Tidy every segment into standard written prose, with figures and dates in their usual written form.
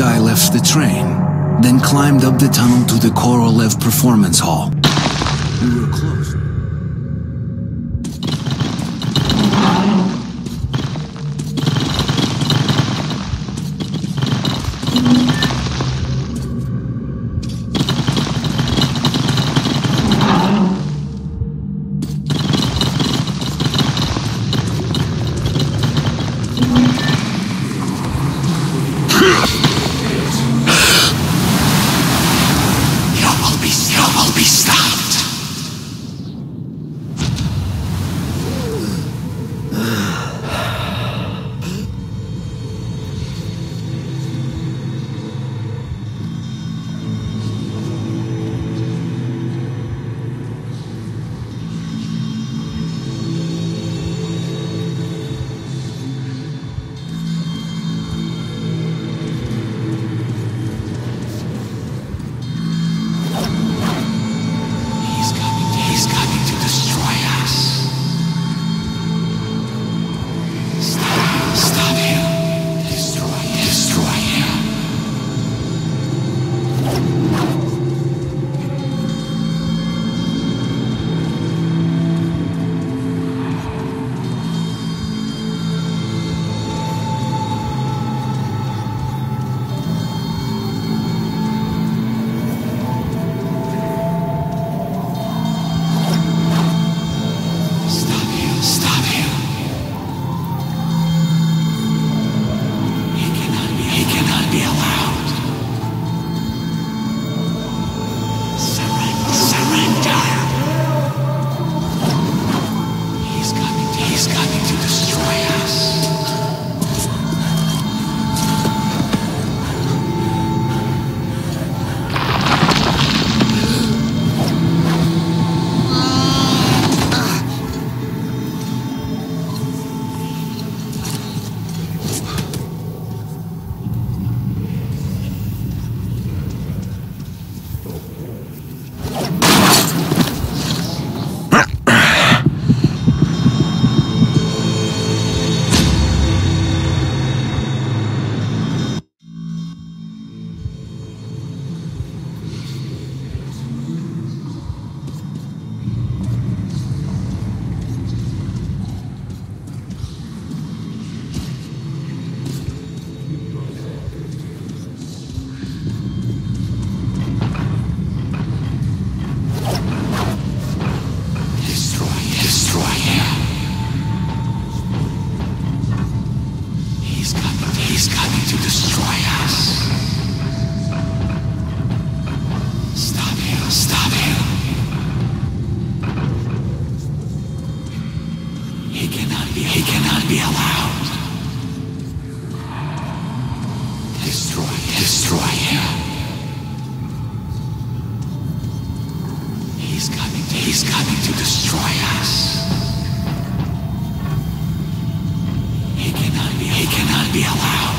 guy left the train, then climbed up the tunnel to the Korolev Performance Hall. We were close. He cannot be allowed. Destroy him. He's coming to destroy us. He cannot be allowed.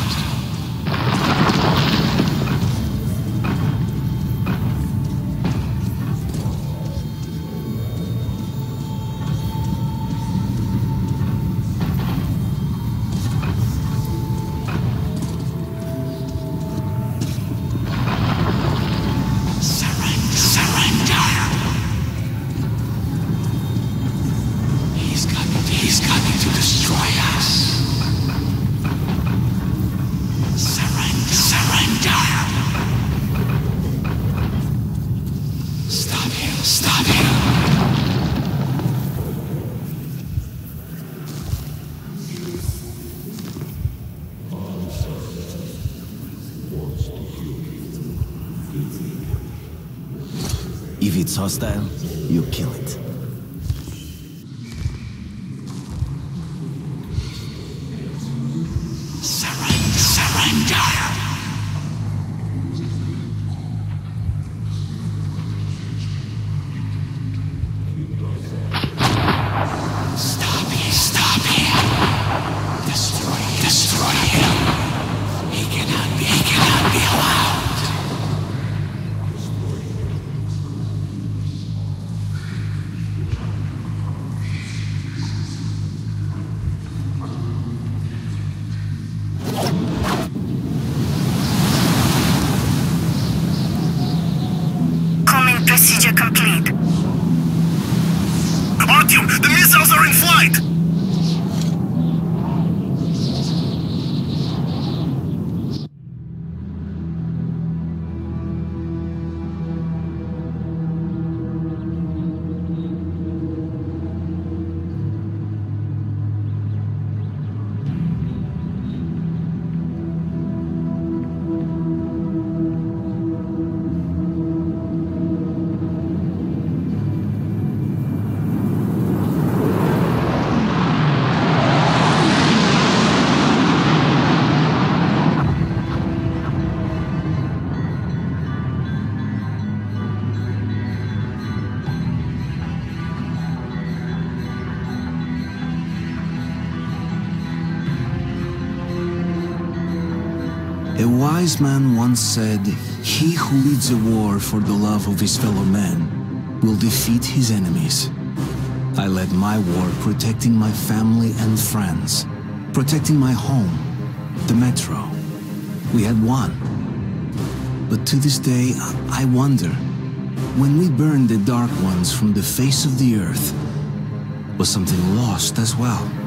Stop him. If it's hostile, you kill it. Surrender. Stop him. Destroy him. He cannot be allowed. wise man once said, "He who leads a war for the love of his fellow men will defeat his enemies." I led my war protecting my family and friends, protecting my home, the metro. We had won. But to this day, I wonder, when we burned the Dark Ones from the face of the earth, was something lost as well?